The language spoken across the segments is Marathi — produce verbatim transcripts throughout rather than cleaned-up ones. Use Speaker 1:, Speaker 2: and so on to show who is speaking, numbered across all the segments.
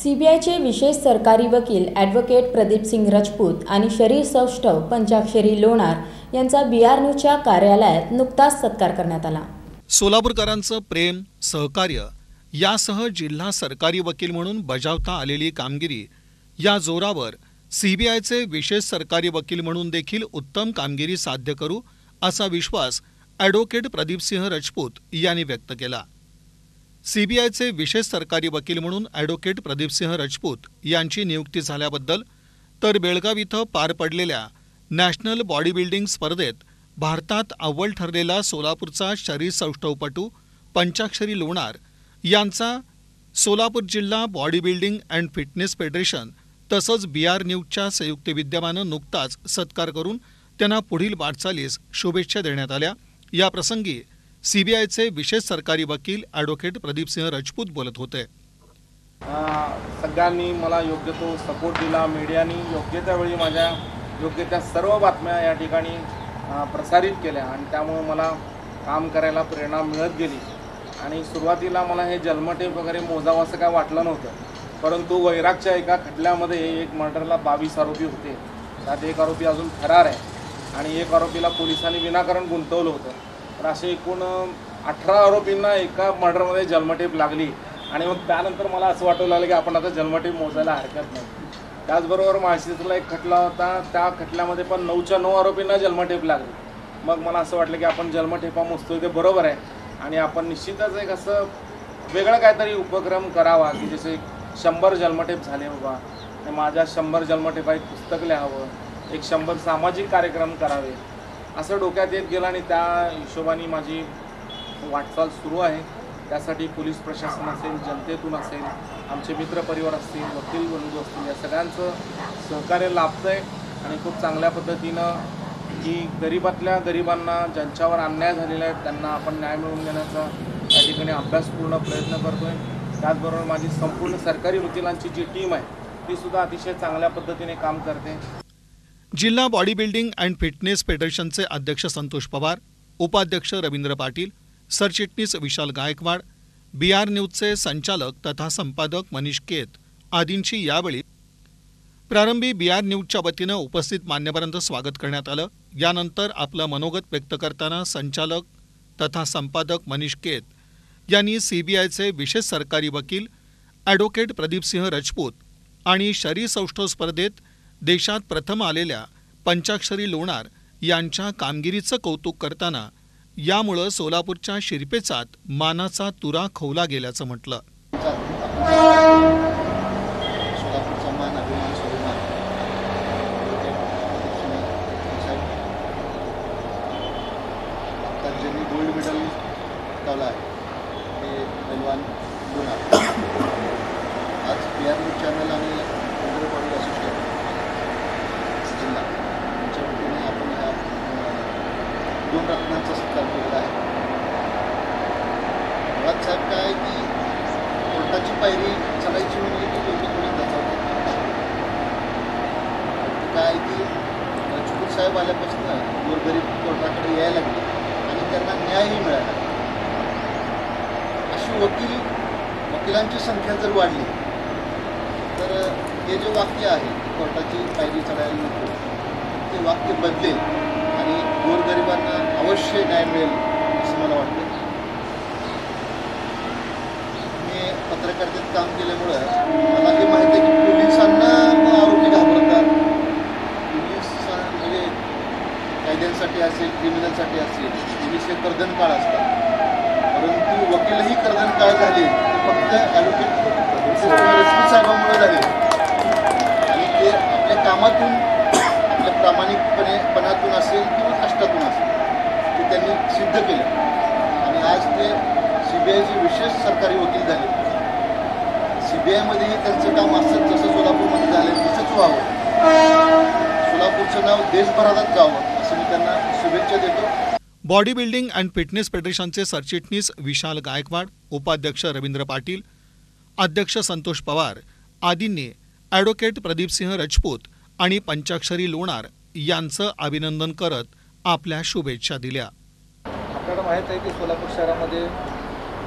Speaker 1: सीबीआयचे विशेष सरकारी वकील ॲडव्होकेट प्रदीप सिंग राजपूत आणि शरीर सौष्ठव पंचाक्षरी लोणार यांचा बी आर न्यूजच्या कार्यालयात नुकताच सत्कार करण्यात आला।
Speaker 2: सोलापूरकरांचं प्रेम, सहकार्य यासह जिल्हा सरकारी वकील म्हणून बजावता आलेली कामगिरी या जोरावर सीबीआयचे विशेष सरकारी वकील म्हणून देखील उत्तम कामगिरी साध्य करू असा विश्वास ॲडव्होकेट प्रदीप सिंह राजपूत यांनी व्यक्त केला। सीबीआयचे विशेष सरकारी वकील म्हणून ॲडव्होकेट प्रदीप सिंह राजपूत यांची नियुक्ती झाल्याबद्दल तर बेळगाव इथं पार पडलेल्या नॅशनल बॉडी बिल्डिंग स्पर्धेत भारतात अव्वल ठरलेला सोलापूरचा शरीर सौष्ठवपटू पंचाक्षरी लोणार यांचा सोलापूर जिल्हा body building and fitness federation तसंच बी आर न्यूजच्या संयुक्त विद्यमानं नुकताच सत्कार करून त्यांना पुढील वाटचालीस शुभेच्छा देण्यात आल्या। या प्रसंगी सीबीआयचे विशेष सरकारी वकील ॲडव्होकेट प्रदीप सिंह राजपूत बोलत होते।
Speaker 3: सगळ्यांनी मला योग्य तो सपोर्ट दिला, मीडियानी योग्य त्या वेळी माझ्या योग्य त्या सर्व बातम्या या ठिकाणी प्रसारित केल्या आणि त्यामुळे मला काम करायला प्रेरणा मिळत गेली। आणि सुरुवातीला मला हे जन्मटेप वगैरे मोजावं असं काय वाटलं नव्हतं, परंतु वैरागच्या एका खटल्यामध्ये एक मर्डरला बावीस आरोपी होते, त्यात एक आरोपी अजून फरार आहे आणि एक आरोपीला पोलिसांनी विनाकारण गुंतवलं होतं। तर असे एकूण अठरा आरोपींना एका मर्डरमध्ये जन्मटेप लागली आणि मग त्यानंतर मला असं वाटू लागलं की आपण आता जन्मटेप मोजायला हरकत नाही। त्याचबरोबर माळशिरसला एक खटला होता, त्या खटल्यामध्ये पण नऊच्या नऊ आरोपींना जन्मटेप लागली। मग मला असं वाटलं की आपण जन्मटेपा मोजतोय ते बरोबर आहे आणि आपण निश्चितच एक असं वेगळं काहीतरी उपक्रम करावा की जसे शंभर जन्मटेप झाले बाबा आणि माझ्या शंभर जन्मटेपा एक पुस्तक लिहावं, एक शंभर सामाजिक कार्यक्रम करावे असं डोक्यात येत गेलं आणि त्या हिशोबाने माझी वाटचाल सुरू आहे। त्यासाठी पोलीस प्रशासन असेल, जनतेतून असेल, आमचे मित्रपरिवार असतील, वकील बंधू असतील, या सगळ्यांचं सहकार्य लाभतं आहे आणि खूप चांगल्या पद्धतीनं की गरिबातल्या गरिबांना ज्यांच्यावर अन्याय झालेला आहे त्यांना आपण न्याय मिळवून देण्याचा या ठिकाणी अभ्यासपूर्ण प्रयत्न करतो आहे। त्याचबरोबर माझी संपूर्ण सरकारी वकिलांची जी टीम आहे ती सुद्धा अतिशय चांगल्या पद्धतीने काम करते।
Speaker 2: जिल्हा बॉडी बिल्डिंग अँड फिटनेस फेडरेशनचे अध्यक्ष संतोष पवार, उपाध्यक्ष रवींद्र पाटील, सरचिटणीस विशाल गायकवाड, बी आर न्यूजचे संचालक तथा संपादक मनीष केत आदींची यावेळी प्रारंभी बी आर न्यूजच्या वतीनं उपस्थित मान्यवरांचं स्वागत करण्यात आलं। यानंतर आपलं मनोगत व्यक्त करताना संचालक तथा संपादक मनीष केत यांनी सीबीआयचे विशेष सरकारी वकील ॲडव्होकेट प्रदीप सिंह राजपूत आणि शरीर सौष्ठव स्पर्धेत देशात प्रथम आलेल्या पंचाक्षरी लोणार यांच्या कामगिरीचं कौतुक करताना यामुळं सोलापूरच्या शिरपेचात मानाचा तुरा खोवला गेल्याचं म्हटलं।
Speaker 4: गोल्ड मेडल लावला आहे ते पैलवान लोणार। आज बी आर न्यूज चॅनल आणि केंद्रीय बॉडी असोसिएशन जिल्हा यांच्या वतीने आपण ह्या दोन रत्नांचा सत्कार केलेला आहे। मुळात साहेब काय आहे की कोर्टाची पायरी चढायची म्हणजे की दोन्ही कोणी दचावतात। काय आहे की राजपूत साहेब आल्यापासून गोरगरीब कोर्टाकडे यायला लागले आणि त्यांना न्यायही मिळाला। अशी वकील वकिलांची संख्या जर वाढली तर हे जे वाक्य आहे कोर्टाची पायरी चढायला नको ते वाक्य बदलेल आणि गोरगरिबांना अवश्य न्याय मिळेल असं मला वाटतं। मी पत्रकारितेत काम केल्यामुळं मला हे माहिती आहे की पोलिसांना आरोपी घाबरतात, पोलीस म्हणजे कायद्यांसाठी असेल, क्रिमिनलसाठी असेल, पोलीस हे कर्दनकाळ असतात, परंतु वकीलही कर्दनकाळ झाले ते फक्त ॲडव्होकेट राजपूत साहेबांमुळे झाले आणि ते आपल्या कामातून आपल्या प्रामाणिकपणे पणातून असेल किंवा कष्टातून असेल ते त्यांनी सिद्ध केलं आणि आज ते सी बी आयचे विशेष सरकारी वकील झाले। सी बी आयमध्येही त्यांचं काम असतं जसं सोलापूरमध्ये झालं तसंच व्हावं, सोलापूरचं नाव देशभरातच जावं असं मी त्यांना शुभेच्छा देतो।
Speaker 2: बॉडी बिल्डिंग अँड फिटनेस फेडरेशनचे सरचिटणीस विशाल गायकवाड, उपाध्यक्ष रवींद्र पाटील, अध्यक्ष संतोष पवार आदींनी ॲडव्होकेट प्रदीप सिंह राजपूत आणि पंचाक्षरी लोणार यांचं अभिनंदन करत आपल्या शुभेच्छा दिल्या।
Speaker 5: आपल्याला माहीत आहे की सोलापूर शहरामध्ये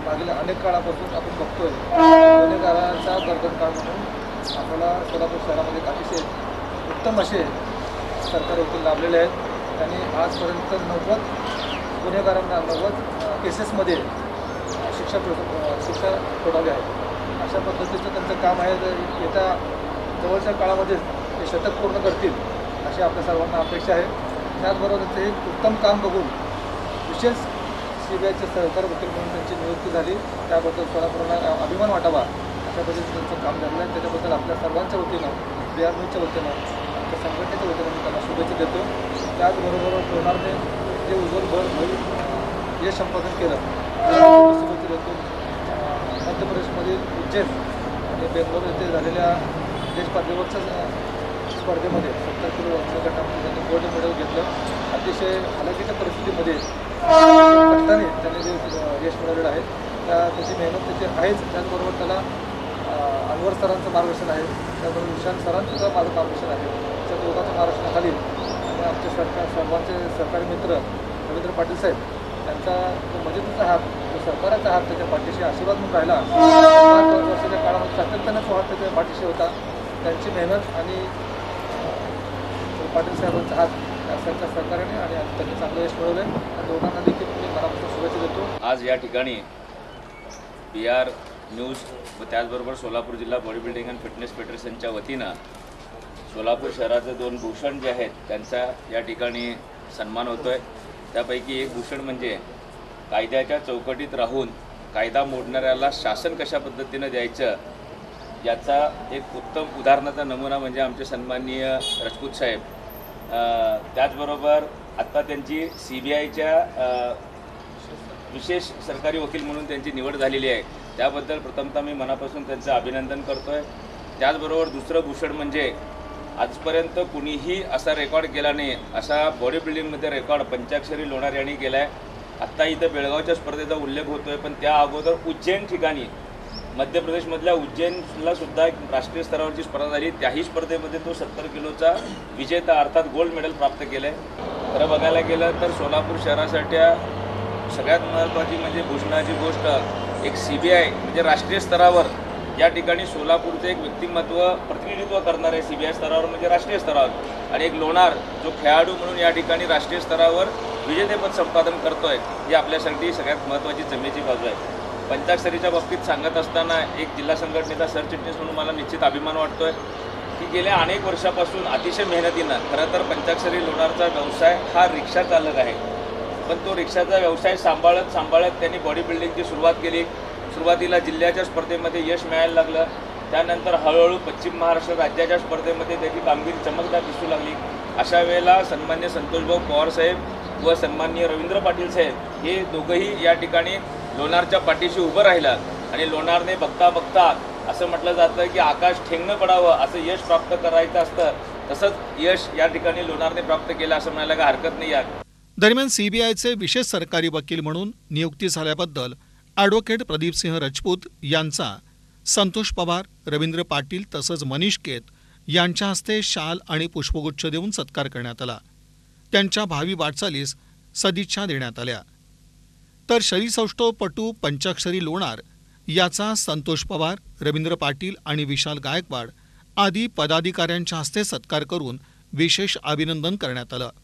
Speaker 5: मागील अनेक काळापासून आपण बघतोय गुन्हेगारांचा गर्दन काळ म्हणून आपल्याला सोलापूर शहरामध्ये अतिशय उत्तम असे सरकारी वकील लाभलेले आहेत। त्यांनी आजपर्यंत नव्वद गुन्हेगारांना नव्वद केसेसमध्ये शिक्षा शिक्षा ठोठावली आहे। अशा पद्धतीचं त्यांचं काम आहे। येत्या जवळच्या काळामध्ये ते शतक पूर्ण करतील अशी आपल्या सर्वांना अपेक्षा आहे। त्याचबरोबर त्यांचं एक उत्तम काम बघून विशेष सी बी आयचे सहकारी वकील म्हणून त्यांची नियुक्ती झाली, त्याबद्दल सोलापूरला अभिमान वाटावा अशा पद्धतीचं त्यांचं काम झालं आहे। त्याच्याबद्दल आपल्या सर्वांच्या वतीनं बी आर न्यूजच्या वतीनं आमच्या संघटनेच्या वतीनं मी त्यांना शुभेच्छा देतो। त्याचबरोबर लोणारने जे उज्ज्वल भर भविष्य यश संपादन केलं शुभेच्छा देतो। मध्य प्रदेशमधील उज्जैन आणि बेंगलोर येथे झालेल्या देश पातळीवरच्या स्पर्धेमध्ये सत्तर किलो वजन गटामध्ये त्यांनी गोल्ड मेडल घेतलं। अतिशय हालाकीच्या परिस्थितीमध्ये कष्टाने त्यांनी जे यश मिळवलेलं आहे त्या त्याची मेहनत त्याची आहेच। त्याचबरोबर त्याला अनवर सरांचं मार्गदर्शन आहे, त्याचबरोबर विशाल सरांचं सुद्धा माझं मार्गदर्शन आहे। त्या दोघांच्या मार्गदर्शनाखाली आणि आमचे सरकार सर्वांचे सरकारी मित्र रवींद्र पाटील साहेब त्यांचा जो मदतीचा हात, जो सरकाराचा हात त्याच्या पाठीशी आशीर्वाद म्हणून राहिला। पाच वर्षाच्या काळामध्ये सातत्यानं तो हात त्याच्या पाठीशी होता। त्यांची मेहनत आणि पाटील साहेबांचा हात सरकार सरकारने आणि त्यांनी चांगलं यश मिळवलं आहे। त्या दोघांना देखील मी मनापासून शुभेच्छा देतो।
Speaker 6: आज या ठिकाणी बी आर न्यूज व त्याचबरोबर सोलापूर जिल्हा बॉडी बिल्डिंग अँड फिटनेस फेडरेशनच्या वतीनं सोलापूर शहराचे दोन भूषण जे आहेत त्यांचा या ठिकाणी सन्मान होतो आहे। त्यापैकी एक भूषण म्हणजे कायद्याच्या चौकटीत राहून कायदा मोडणाऱ्याला शासन कशा पद्धतीनं द्यायचं याचा एक उत्तम उदाहरणाचा नमुना म्हणजे आमचे सन्माननीय राजपूत साहेब। त्याचबरोबर आत्ता त्यांची सी बी आयच्या विशेष सरकारी वकील म्हणून त्यांची निवड झालेली आहे, त्याबद्दल प्रथमतः मी मनापासून त्यांचं अभिनंदन करतो आहे। त्याचबरोबर दुसरं भूषण म्हणजे आजपर्यंत कुणीही असा रेकॉर्ड केला नाही, असा बॉडी बिल्डिंगमध्ये रेकॉर्ड पंचाक्षरी लोणार यांनी केला आहे। आत्ता इथं बेळगावच्या स्पर्धेचा उल्लेख होतो आहे, पण त्या अगोदर उज्जैन ठिकाणी मध्य प्रदेशमधल्या उज्जैनला सुद्धा एक राष्ट्रीय स्तरावरची स्पर्धा झाली, त्याही स्पर्धेमध्ये तो सत्तर किलोचा विजेता अर्थात गोल्ड मेडल प्राप्त केलं आहे। खरं बघायला गेलं तर सोलापूर शहरासाठी सगळ्यात महत्त्वाची म्हणजे भूषणाची गोष्ट एक सी बी आय म्हणजे राष्ट्रीय स्तरावर या ठिकाणी सोलापूरचं एक व्यक्तिमत्व प्रतिनिधित्व करणारे सी बी आय स्तरावर म्हणजे राष्ट्रीय स्तरावर, आणि एक लोणार जो खेळाडू म्हणून या ठिकाणी राष्ट्रीय स्तरावर विजेतेपद संपादन करतो आहे, ही आपल्यासाठी सगळ्यात महत्त्वाची जमेची बाजू आहे। पंचाक्षरीच्या बाबतीत सांगत असताना एक जिल्हा संघटनेचा सरचिटणीस म्हणून मला निश्चित अभिमान वाटतो आहे की गेल्या अनेक वर्षापासून अतिशय मेहनतीनं, खरं तर पंचाक्षरी लोणारचा व्यवसाय हा रिक्षा चालक आहे, पण तो रिक्षाचा व्यवसाय सांभाळत सांभाळत त्यांनी बॉडी बिल्डिंगची सुरुवात केली। सुरुवातीला जिल्ह्याच्या स्पर्धेमध्ये यश मिळायला लागलं, त्यानंतर हळूहळू पश्चिम महाराष्ट्र राज्याच्या स्पर्धेमध्ये त्याची कामगिरी चमकदार दिसू लागली। अशा वेळेला सन्मान्य संतोषभाऊ पवार साहेब व सन्माननीय रवींद्र पाटील साहेब हे दोघंही या ठिकाणी लोणारच्या पाठीशी उभं राहिलं आणि लोणारने बघता बघता असं म्हटलं जातं की आकाश ठेंगणं पडावं असं यश प्राप्त करायचं असतं, तसंच यश या ठिकाणी लोणारने प्राप्त केलं असं म्हणायला काही हरकत नाही आहे।
Speaker 2: दरम्यान सीबीआयचे विशेष सरकारी वकील म्हणून नियुक्ती झाल्याबद्दल ॲडव्होकेट प्रदीपसिंह राजपूत यांचा संतोष पवार, रवींद्र पाटील तसंच मनीष केत यांच्या हस्ते शाल आणि पुष्पगुच्छ देऊन सत्कार करण्यात आला। त्यांच्या भावी वाटचालीस सदिच्छा देण्यात आल्या। तर शरीरसौष्ठवपटू पंचाक्षरी लोणार याचा संतोष पवार, रवींद्र पाटील आणि विशाल गायकवाड आदी पदाधिकाऱ्यांच्या हस्ते सत्कार करून विशेष अभिनंदन करण्यात आलं।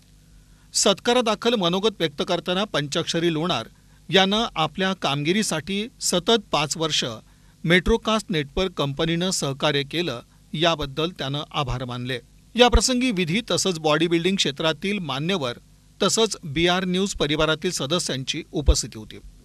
Speaker 2: सत्कारादाखल मनोगत व्यक्त करताना पंचाक्षरी लोणार यानं आपल्या कामगिरीसाठी सतत पाच वर्ष मेट्रोकास्ट नेटवर्क कंपनीनं सहकार्य केलं याबद्दल त्यानं आभार मानले। याप्रसंगी विधी तसंच बॉडी बिल्डिंग क्षेत्रातील मान्यवर तसंच बी आर न्यूज परिवारातील सदस्यांची उपस्थिती होती।